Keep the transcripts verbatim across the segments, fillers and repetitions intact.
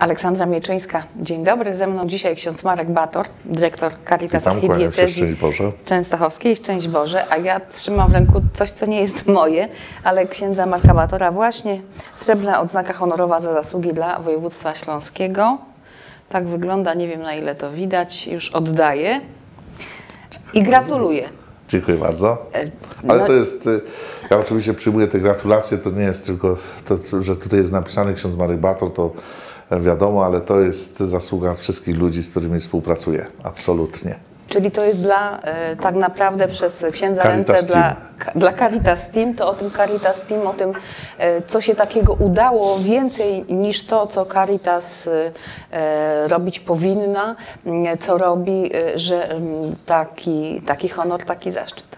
Aleksandra Mieczyńska. Dzień dobry, ze mną dzisiaj ksiądz Marek Bator, dyrektor Caritas Witam, kłaniam się, Archidiecezji szczęść Boże. Częstochowskiej. Szczęść Boże, a ja trzymam w ręku coś, co nie jest moje, ale księdza Marka Batora właśnie. Srebrna odznaka honorowa za zasługi dla województwa śląskiego. Tak wygląda, nie wiem na ile to widać, już oddaję i gratuluję. Dziękuję bardzo. Ale no, to jest, ja oczywiście przyjmuję te gratulacje, to nie jest tylko to, że tutaj jest napisany ksiądz Marek Bator, to wiadomo, ale to jest zasługa wszystkich ludzi, z którymi współpracuję, absolutnie. Czyli to jest dla, e, tak naprawdę przez księdza Caritas ręce dla, ka, dla Caritas Team, to o tym Caritas Team, o tym, e, co się takiego udało, więcej niż to, co Caritas e, robić powinna, e, co robi, e, że e, taki, taki honor, taki zaszczyt.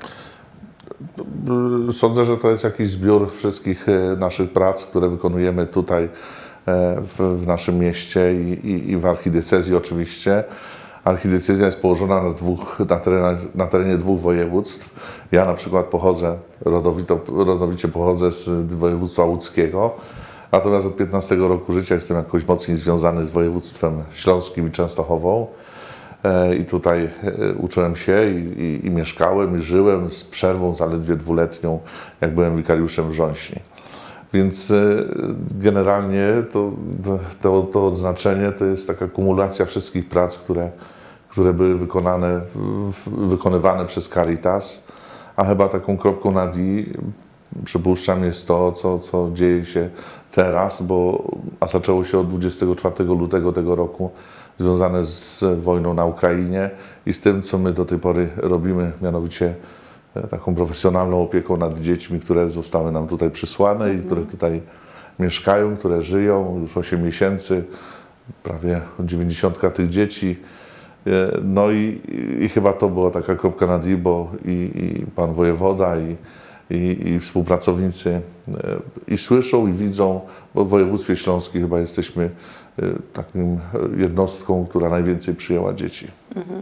Sądzę, że to jest jakiś zbiór wszystkich naszych prac, które wykonujemy tutaj w, w naszym mieście i, i, i w archidiecezji oczywiście. Archidiecezja jest położona na, dwóch, na, terenie, na terenie dwóch województw. Ja na przykład pochodzę, rodowito, rodowicie pochodzę z województwa łódzkiego, natomiast od piętnastego roku życia jestem jakoś mocniej związany z województwem śląskim i Częstochową. I tutaj uczyłem się i, i, i mieszkałem, i żyłem z przerwą zaledwie dwuletnią, jak byłem wikariuszem w Wrząśni. Więc generalnie to, to, to odznaczenie to jest taka kumulacja wszystkich prac, które, które były wykonane, wykonywane przez Caritas, a chyba taką kropką nad i, przypuszczam, jest to, co, co dzieje się teraz, bo, a zaczęło się od dwudziestego czwartego lutego tego roku, związane z wojną na Ukrainie i z tym, co my do tej pory robimy, mianowicie taką profesjonalną opieką nad dziećmi, które zostały nam tutaj przysłane i które tutaj mieszkają, które żyją już osiem miesięcy, prawie dziewięćdziesiątka tych dzieci. No i, i chyba to była taka kropka nad i, bo i, i pan wojewoda i, i, i współpracownicy i słyszą, i widzą, bo w województwie śląskim chyba jesteśmy taką jednostką, która najwięcej przyjęła dzieci. Mhm.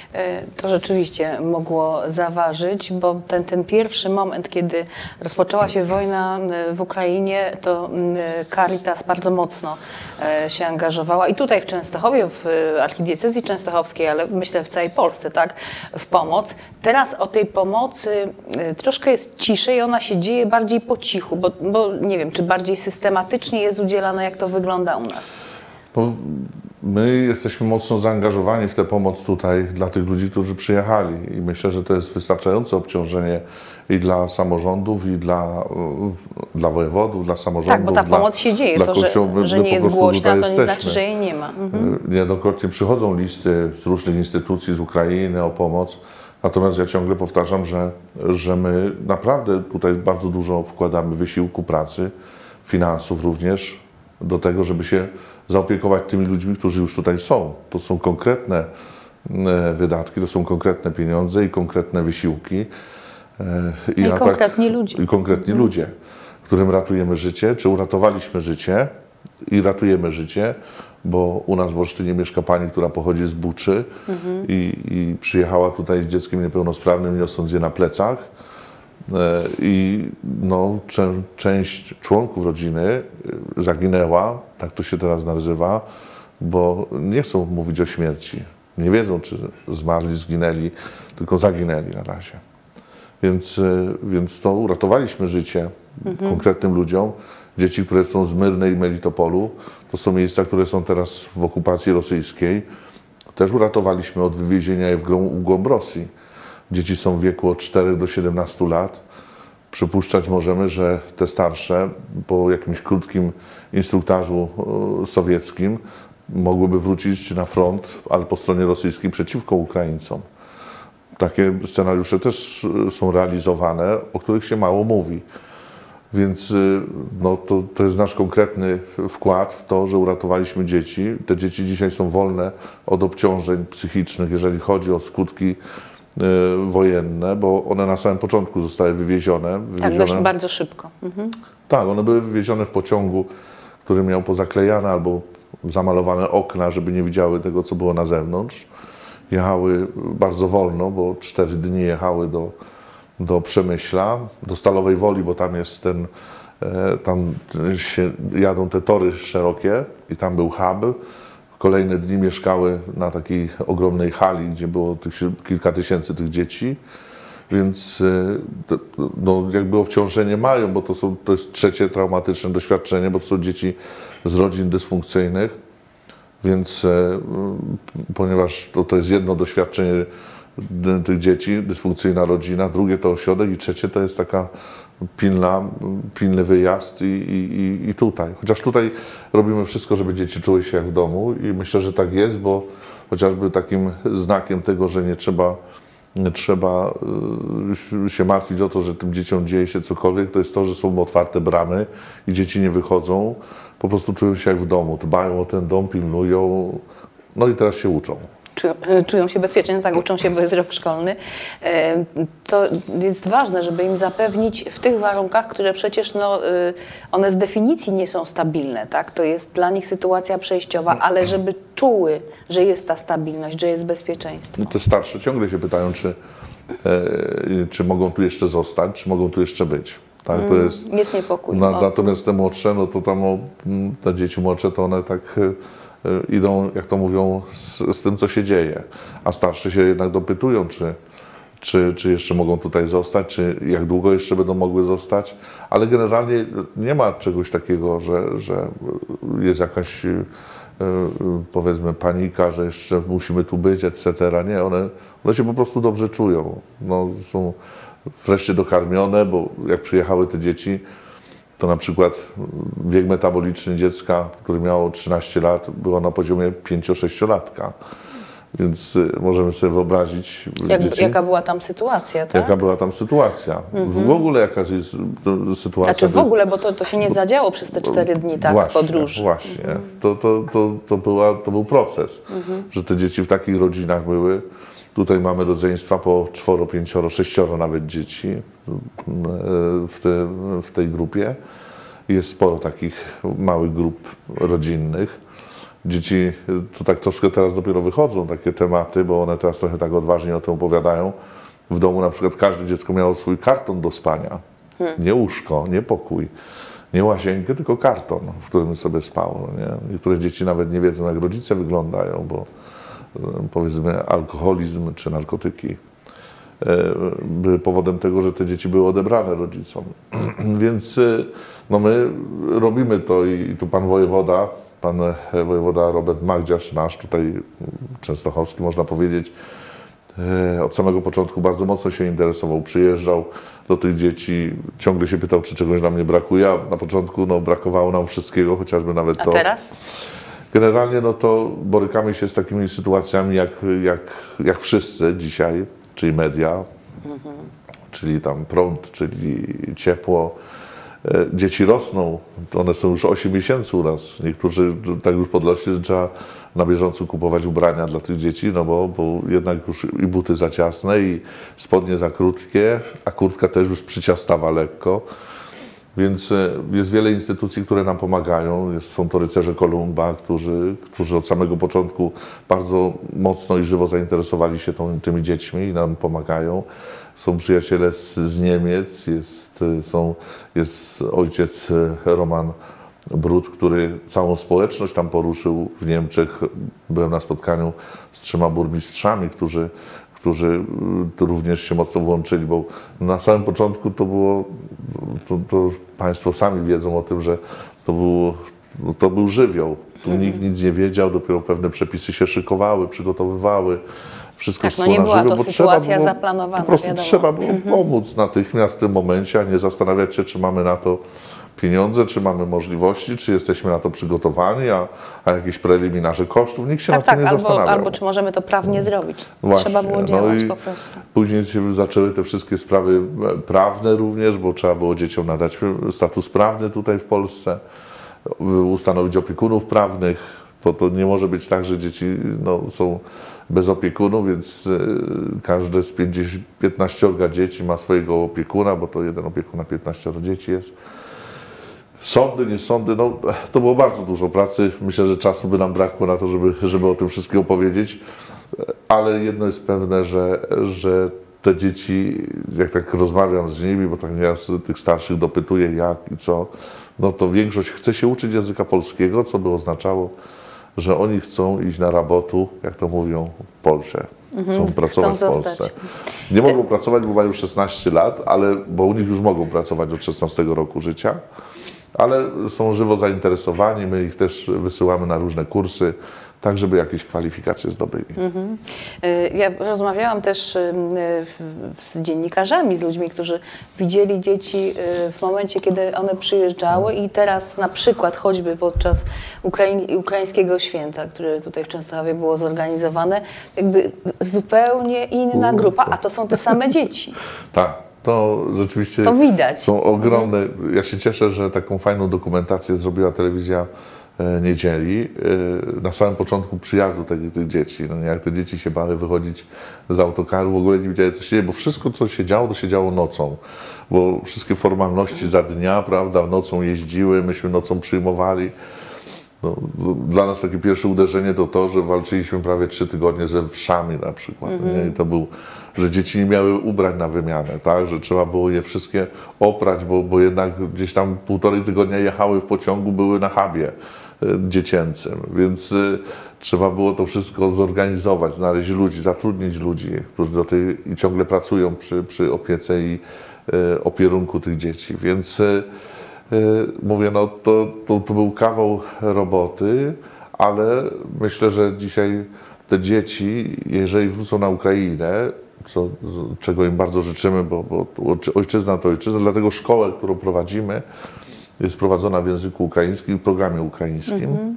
To rzeczywiście mogło zaważyć, bo ten, ten pierwszy moment, kiedy rozpoczęła się wojna w Ukrainie, to Caritas bardzo mocno się angażowała i tutaj w Częstochowie, w archidiecezji częstochowskiej, ale myślę w całej Polsce, tak, w pomoc. Teraz o tej pomocy troszkę jest ciszej, ona się dzieje bardziej po cichu, bo, bo nie wiem, czy bardziej systematycznie jest udzielana, jak to wygląda u nas. No, my jesteśmy mocno zaangażowani w tę pomoc tutaj dla tych ludzi, którzy przyjechali i myślę, że to jest wystarczające obciążenie i dla samorządów, i dla, dla wojewodów, dla samorządów. Tak, bo ta dla, pomoc się dzieje, dla to, kościołów, że, że nie jest głośna, to nie znaczy, że jej nie ma. Mhm. Niejednokrotnie przychodzą listy z różnych instytucji z Ukrainy o pomoc, natomiast ja ciągle powtarzam, że, że my naprawdę tutaj bardzo dużo wkładamy wysiłku, pracy, finansów również do tego, żeby się zaopiekować tymi ludźmi, którzy już tutaj są. To są konkretne wydatki, to są konkretne pieniądze i konkretne wysiłki. I, I ja konkretni tak, ludzie. I konkretni mhm. ludzie, którym ratujemy życie, czy uratowaliśmy życie i ratujemy życie, bo u nas w Olsztynie mieszka pani, która pochodzi z Buczy mhm. i, i przyjechała tutaj z dzieckiem niepełnosprawnym, niosąc je na plecach. I no, czę, część członków rodziny zaginęła, tak to się teraz nazywa, bo nie chcą mówić o śmierci. Nie wiedzą, czy zmarli, zginęli, tylko zaginęli na razie. Więc, więc to uratowaliśmy życie mhm. konkretnym ludziom. Dzieci, które są z Myrny i Melitopolu, to są miejsca, które są teraz w okupacji rosyjskiej. Też uratowaliśmy od wywiezienia je w głąb Rosji. Dzieci są w wieku od czterech do siedemnastu lat. Przypuszczać możemy, że te starsze po jakimś krótkim instruktażu sowieckim mogłyby wrócić na front, ale po stronie rosyjskiej przeciwko Ukraińcom. Takie scenariusze też są realizowane, o których się mało mówi. Więc no, to, to jest nasz konkretny wkład w to, że uratowaliśmy dzieci. Te dzieci dzisiaj są wolne od obciążeń psychicznych, jeżeli chodzi o skutki wojenne, bo one na samym początku zostały wywiezione. wywiezione. Tak, dość bardzo szybko. Mhm. Tak, one były wywiezione w pociągu, który miał pozaklejane albo zamalowane okna, żeby nie widziały tego, co było na zewnątrz. Jechały bardzo wolno, bo cztery dni jechały do, do Przemyśla, do Stalowej Woli, bo tam jest ten Tam się jadą te tory szerokie i tam był hub. Kolejne dni mieszkały na takiej ogromnej hali, gdzie było tych, kilka tysięcy tych dzieci. Więc no, jakby obciążenie mają, bo to, są, to jest trzecie traumatyczne doświadczenie, bo to są dzieci z rodzin dysfunkcyjnych. Więc ponieważ to, to jest jedno doświadczenie tych dzieci, dysfunkcyjna rodzina, drugie to ośrodek i trzecie to jest taka pilna, pilny wyjazd i, i, i tutaj. Chociaż tutaj robimy wszystko, żeby dzieci czuły się jak w domu i myślę, że tak jest, bo chociażby takim znakiem tego, że nie trzeba, nie trzeba się martwić o to, że tym dzieciom dzieje się cokolwiek, to jest to, że są otwarte bramy i dzieci nie wychodzą, po prostu czują się jak w domu, dbają o ten dom, pilnują, no i teraz się uczą. Czują się bezpiecznie, no tak, uczą się, bo jest rok szkolny. To jest ważne, żeby im zapewnić w tych warunkach, które przecież no, one z definicji nie są stabilne, tak? To jest dla nich sytuacja przejściowa, ale żeby czuły, że jest ta stabilność, że jest bezpieczeństwo. Te starsze ciągle się pytają, czy, e, czy mogą tu jeszcze zostać, czy mogą tu jeszcze być. Tak, to jest, mm, jest niepokój. Na, natomiast te młodsze, no to tam o, te dzieci młodsze, to one tak idą, jak to mówią, z, z tym, co się dzieje. A starsze się jednak dopytują, czy, czy, czy jeszcze mogą tutaj zostać, czy jak długo jeszcze będą mogły zostać. Ale generalnie nie ma czegoś takiego, że, że jest jakaś, powiedzmy, panika, że jeszcze musimy tu być, et cetera. Nie, one, one się po prostu dobrze czują. No, są wreszcie dokarmione, bo jak przyjechały te dzieci, to na przykład wiek metaboliczny dziecka, który miało trzynaście lat, było na poziomie pięcio-sześciolatka. Więc możemy sobie wyobrazić, Jak, dzieci, jaka była tam sytuacja, tak? Jaka była tam sytuacja. Mm-hmm. W ogóle jaka jest sytuacja. Znaczy w ogóle, bo to, to się nie zadziało przez te cztery dni, tak, właśnie, podróży. Właśnie, mm-hmm. to, to, to, to, była, to był proces, mm-hmm. że te dzieci w takich rodzinach były. Tutaj mamy rodzeństwa po czworo, pięcioro, sześcioro nawet dzieci w, te, w tej grupie. Jest sporo takich małych grup rodzinnych. Dzieci to tak troszkę teraz dopiero wychodzą, takie tematy, bo one teraz trochę tak odważnie o tym opowiadają. W domu na przykład każde dziecko miało swój karton do spania. Hmm. Nie łóżko, nie pokój, nie łazienkę, tylko karton, w którym sobie spało. Nie? Niektóre dzieci nawet nie wiedzą, jak rodzice wyglądają, bo powiedzmy alkoholizm czy narkotyki były powodem tego, że te dzieci były odebrane rodzicom. Więc no my robimy to i tu pan wojewoda, pan wojewoda Robert Magdziarz, nasz tutaj częstochowski, można powiedzieć, od samego początku bardzo mocno się interesował, przyjeżdżał do tych dzieci, ciągle się pytał, czy czegoś nam nie brakuje, a na początku no, brakowało nam wszystkiego, chociażby nawet a to. A teraz? Generalnie no to borykamy się z takimi sytuacjami jak, jak, jak wszyscy dzisiaj, czyli media, mhm. czyli tam prąd, czyli ciepło. Dzieci rosną, to one są już osiem miesięcy u nas. Niektórzy tak już podrośli, że trzeba na bieżąco kupować ubrania dla tych dzieci, no bo, bo jednak już i buty za ciasne, i spodnie za krótkie, a kurtka też już przyciastawa lekko. Więc jest wiele instytucji, które nam pomagają. Jest, są to rycerze Kolumba, którzy, którzy od samego początku bardzo mocno i żywo zainteresowali się tą, tymi dziećmi i nam pomagają. Są przyjaciele z, z Niemiec, jest, są, jest ojciec Roman Brud, który całą społeczność tam poruszył w Niemczech. Byłem na spotkaniu z trzema burmistrzami, którzy którzy również się mocno włączyli, bo na samym początku to było, to, to Państwo sami wiedzą o tym, że to, było, to był żywioł. Tu mm. nikt nic nie wiedział, dopiero pewne przepisy się szykowały, przygotowywały. Wszystko tak, no nie była żywioł, to sytuacja było, zaplanowana. Po prostu wiadomo. trzeba było mm-hmm. pomóc natychmiast w tym momencie, a nie zastanawiać się, czy mamy na to pieniądze, czy mamy możliwości, czy jesteśmy na to przygotowani, a, a jakieś preliminarze kosztów, nikt się tak, na to tak, nie albo, zastanawiał. Albo czy możemy to prawnie zrobić. Właśnie, trzeba było działać no po prostu. Później się zaczęły te wszystkie sprawy prawne również, bo trzeba było dzieciom nadać status prawny tutaj w Polsce, ustanowić opiekunów prawnych, bo to nie może być tak, że dzieci no, są bez opiekunów, więc każde z piętnaściorga dzieci ma swojego opiekuna, bo to jeden opiekun na piętnaścioro dzieci jest. Sądy, nie sądy, no to było bardzo dużo pracy. Myślę, że czasu by nam brakło na to, żeby, żeby o tym wszystkim opowiedzieć, ale jedno jest pewne, że, że te dzieci, jak tak rozmawiam z nimi, bo tak nieraz tych starszych dopytuję jak i co, no to większość chce się uczyć języka polskiego, co by oznaczało, że oni chcą iść na robotu, jak to mówią, w Polsce. Chcą Mhm, pracować chcą w Polsce. zostać. Nie mogą pracować, bo mają szesnaście lat, ale, bo u nich już mogą pracować od szesnastego roku życia, ale są żywo zainteresowani, my ich też wysyłamy na różne kursy, tak żeby jakieś kwalifikacje zdobyli. Mhm. Ja rozmawiałam też z dziennikarzami, z ludźmi, którzy widzieli dzieci w momencie, kiedy one przyjeżdżały i teraz na przykład choćby podczas Ukraiń, ukraińskiego święta, które tutaj w Częstochowie było zorganizowane, jakby zupełnie inna grupa, a to są te same dzieci. Tak. To rzeczywiście to widać. Są ogromne. Mhm. Ja się cieszę, że taką fajną dokumentację zrobiła telewizja Niedzieli. Na samym początku przyjazdu tych, tych dzieci. No, jak te dzieci się bały wychodzić z autokaru, w ogóle nie wiedziały, co się dzieje, bo wszystko, co się działo, to się działo nocą. Bo wszystkie formalności za dnia, prawda, nocą jeździły, myśmy nocą przyjmowali. No, dla nas takie pierwsze uderzenie to to, że walczyliśmy prawie trzy tygodnie ze wszami na przykład. Mm-hmm. Nie? I to był, że dzieci nie miały ubrań na wymianę, tak? Że trzeba było je wszystkie oprać, bo, bo jednak gdzieś tam półtorej tygodnia jechały w pociągu, były na hubie dziecięcym, więc y, trzeba było to wszystko zorganizować, znaleźć ludzi, zatrudnić ludzi, którzy do tej i ciągle pracują przy, przy opiece i y, opierunku tych dzieci, więc y, y, mówię, no to, to, to był kawał roboty, ale myślę, że dzisiaj te dzieci, jeżeli wrócą na Ukrainę, co, czego im bardzo życzymy, bo, bo ojczyzna to ojczyzna, dlatego szkołę, którą prowadzimy, jest prowadzona w języku ukraińskim, w programie ukraińskim. Mm-hmm.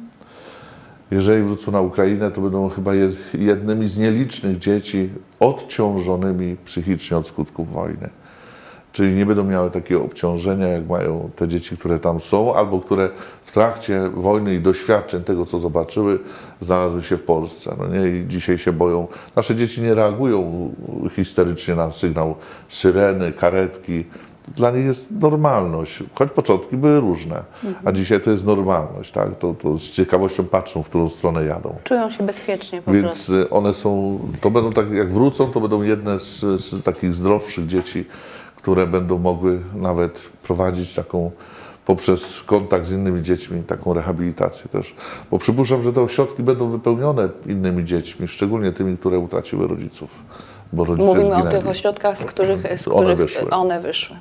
Jeżeli wrócą na Ukrainę, to będą chyba jednymi z nielicznych dzieci odciążonymi psychicznie od skutków wojny. Czyli nie będą miały takiego obciążenia, jak mają te dzieci, które tam są, albo które w trakcie wojny i doświadczeń tego, co zobaczyły, znalazły się w Polsce. No nie? I dzisiaj się boją. Nasze dzieci nie reagują histerycznie na sygnał syreny, karetki. Dla nich jest normalność, choć początki były różne, mhm. a dzisiaj to jest normalność, tak? To, to z ciekawością patrzą, w którą stronę jadą. Czują się bezpiecznie po Więc prostu. one są, to będą tak, jak wrócą, to będą jedne z, z takich zdrowszych dzieci, które będą mogły nawet prowadzić taką, poprzez kontakt z innymi dziećmi, taką rehabilitację też. Bo przypuszczam, że te ośrodki będą wypełnione innymi dziećmi, szczególnie tymi, które utraciły rodziców. Bo Mówimy zginęli. o tych ośrodkach, z których, z one, których wyszły. one wyszły.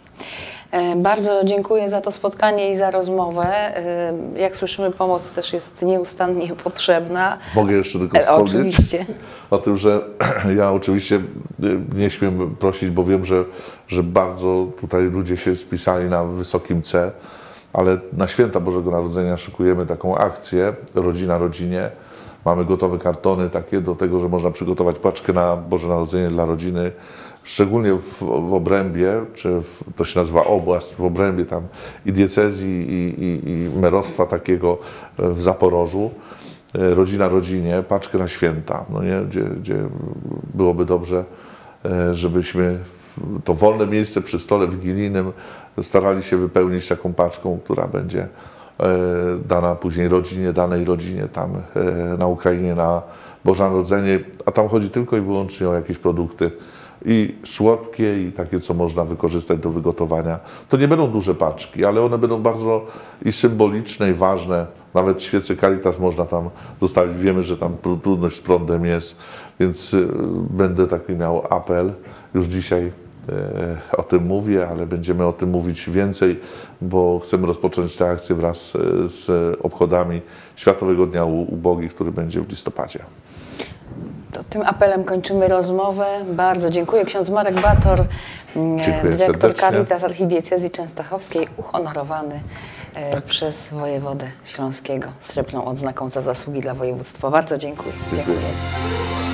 Bardzo dziękuję za to spotkanie i za rozmowę. Jak słyszymy, pomoc też jest nieustannie potrzebna. Mogę jeszcze tylko wspomnieć oczywiście. o tym, że ja oczywiście nie śmiem prosić, bo wiem, że, że bardzo tutaj ludzie się spisali na wysokim C, ale na święta Bożego Narodzenia szykujemy taką akcję Rodzina Rodzinie. Mamy gotowe kartony takie do tego, że można przygotować paczkę na Boże Narodzenie dla rodziny, szczególnie w, w obrębie, czy w, to się nazywa oblast, w obrębie tam i diecezji, i, i, i merostwa takiego w Zaporożu. Rodzina rodzinie, paczkę na święta, no nie? Gdzie, gdzie byłoby dobrze, żebyśmy to wolne miejsce przy stole wigilijnym starali się wypełnić taką paczką, która będzie dana później rodzinie, danej rodzinie tam na Ukrainie na Boże Narodzenie, a tam chodzi tylko i wyłącznie o jakieś produkty i słodkie, i takie, co można wykorzystać do wygotowania. To nie będą duże paczki, ale one będą bardzo i symboliczne, i ważne. Nawet świece Caritas można tam zostawić. Wiemy, że tam trudność z prądem jest, więc będę taki miał apel. Już dzisiaj o tym mówię, ale będziemy o tym mówić więcej, bo chcemy rozpocząć tę akcję wraz z obchodami Światowego Dnia Ubogich, który będzie w listopadzie. To tym apelem kończymy rozmowę. Bardzo dziękuję. Ksiądz Marek Bator, dziękuję dyrektor serdecznie. Caritas Archidiecezji Częstochowskiej, uhonorowany przez wojewodę śląskiego srebrną odznaką za zasługi dla województwa. Bardzo dziękuję. Dziękuję. dziękuję.